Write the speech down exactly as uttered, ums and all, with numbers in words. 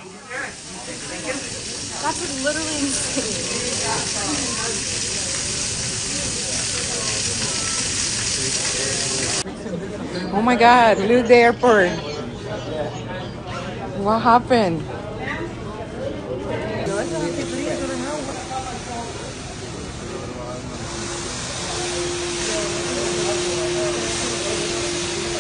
That's literally insane. Oh my God, look the airport. What happened?